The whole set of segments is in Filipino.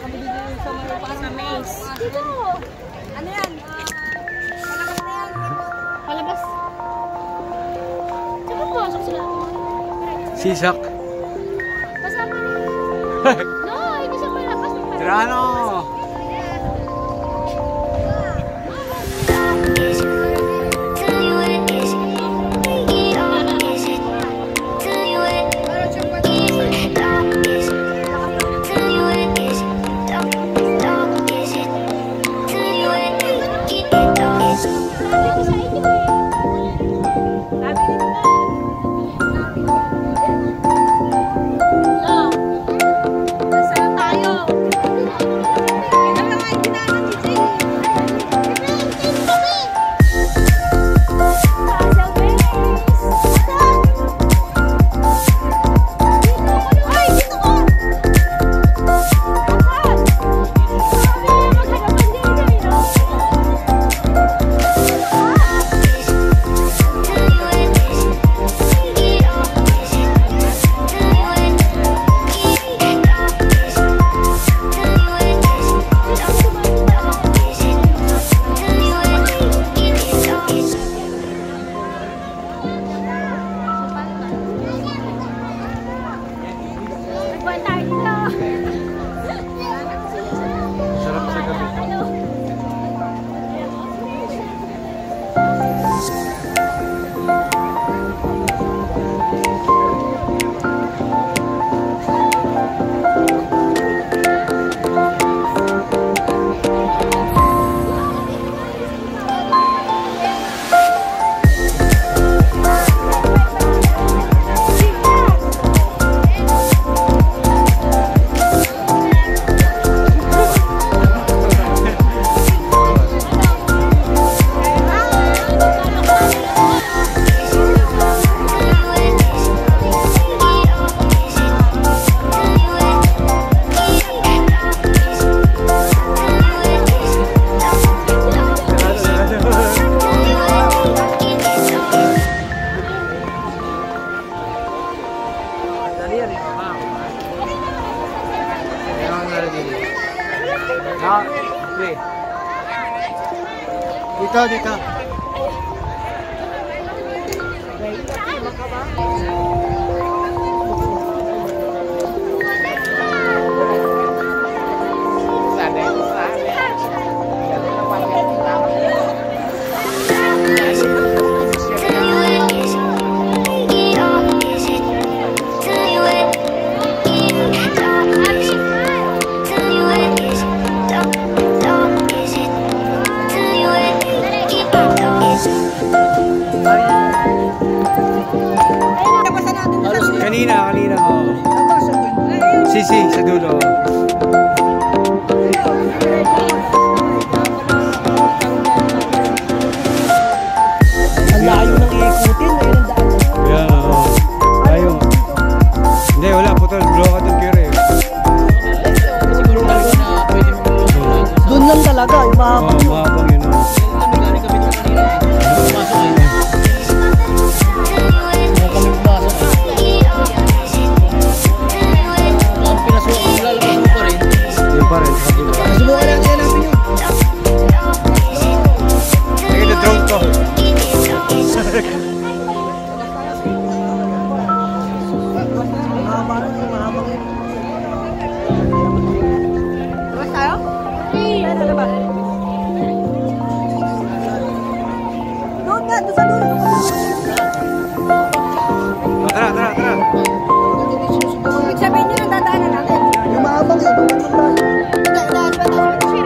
Sa maze. Dito! Ano yan? Palabas na yan. Palabas. Saan pa pumasok sila? Sisak. Kasama na. No, hindi siya palabas. Tirano! Dito. Kanina, oh. Si, sa dulo. Ang layo ng iikutin, mayroon daan. Yeah, oo. Layo. Hindi, wala. Putol. Blow ka doon, kere. Siguro na pwede mo tulungan. Doon lang talaga, yung mahabang. Oo, mahabang yun. Nagani kami doon kanina. Pumasok kayo. Kami pumasok. Yung pa rin. Subukan lang yan namin yun. Lagi na drone ko. Mahabang yun. Labas tayo? Tayo na labas. Doon nga, doon sa dulo. Tara. Ibig sabihin nyo nang dadaanan natin. Yung mahabang yun. Ito,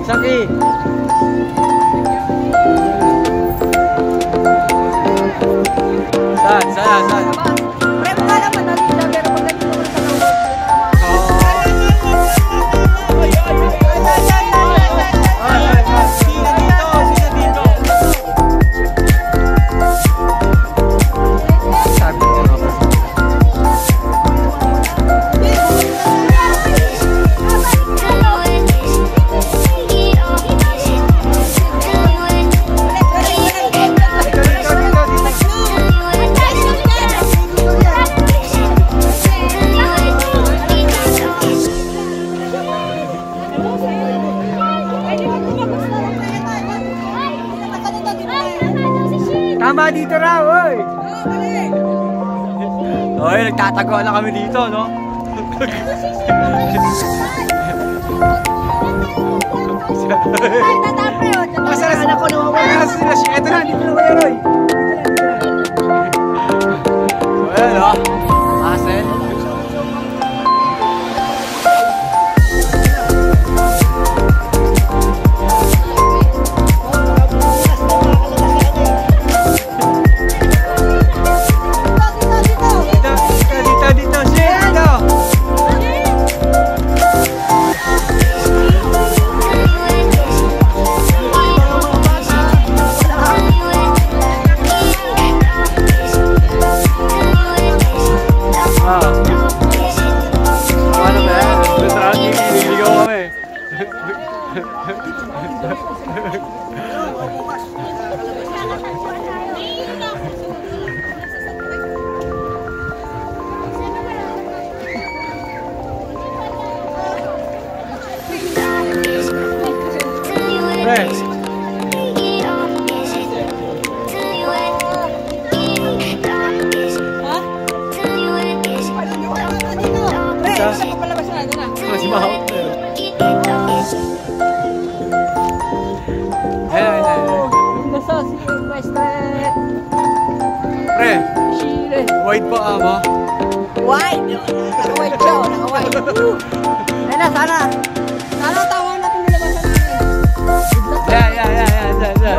Saki. Saan? Pre, mukha naman natin siya, pero pag ganito naman sa loob. Tama dito raw, oy! Oy, nagtatago na kami dito, no? Masarap na ko nawawala sila siya. Ito na, dito na kayo, Roy. Ayan, no? Asel. White pa ama? White! Naka-white siya, naka-white. Ayun na, sana tawag natin nilabasan natin. Yeah.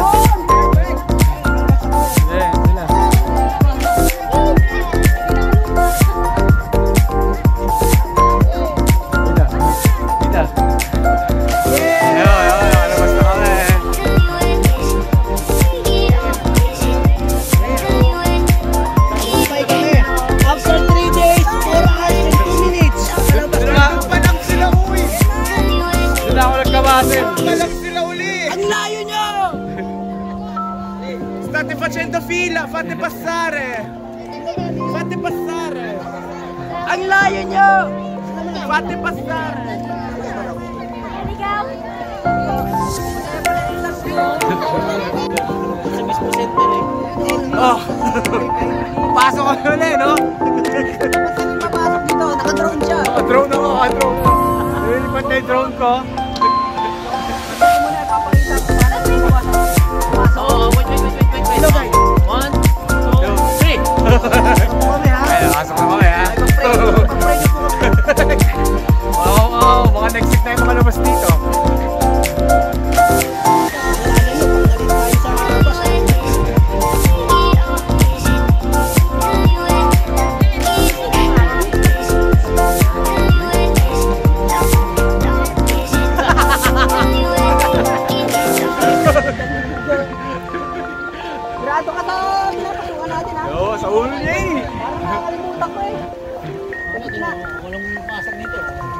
State facendo fila, fate passare! Fate passare! Ang layo nyo! Fate passare! Oh! Pasok ko ulit, no? Papasok dito, naka-drone siya. Naka-drone ako, naka-drone. Nililipat na yung drone ko. Mga next week na yung makalabas dito. Grado ka sa pinapasukan natin, ha? Oo, sa ulo niya eh. Parang nakakalimutan ko eh. Walang pasok dito.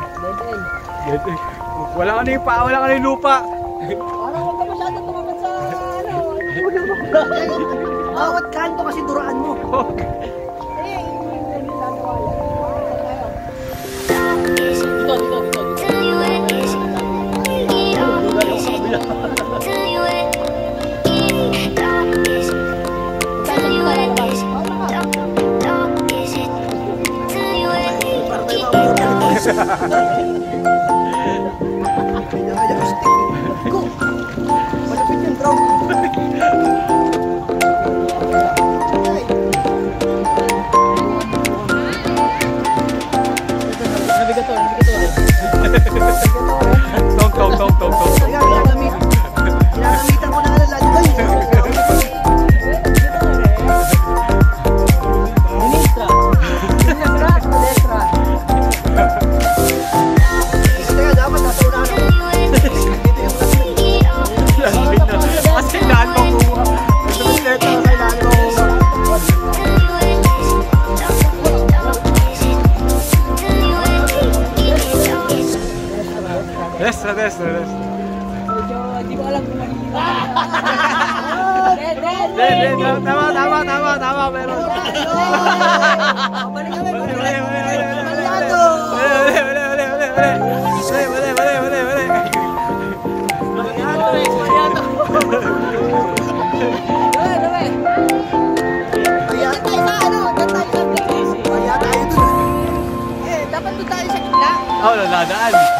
Wala ka na yung paa, wala ka na yung lupa. Parang huwag ka masyadong tumapat sa ulo mo. Bawat kanto kasi duraan mo. Malapit yung drone. Navigator. Tong. Resto. Medyo, hindi ko alam kung makikita. Tama, meron. Balik kami. Dapat doon tayo sa gitna. Ladaan.